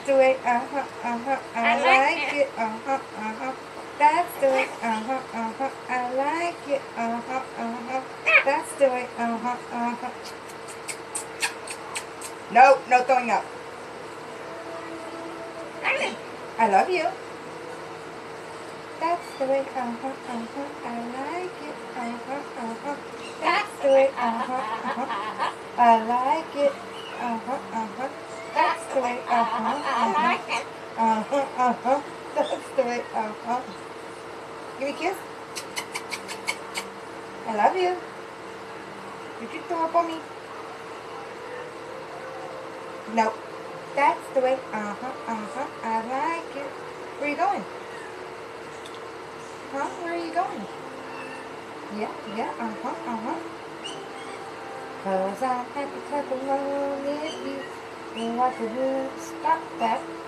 the way, I like it, That's the way, I like it, That's the way, No, no throwing up. I love you. That's the way, I like it, That's the way, I like it, That's the way, That's the way, Give me a kiss. I love you. Did you throw up on me? No. That's the way, I like it. Where are you going? Huh? Where are you going? Yeah, 'Cause I'm happy, clap along with you. What to do? Stop that.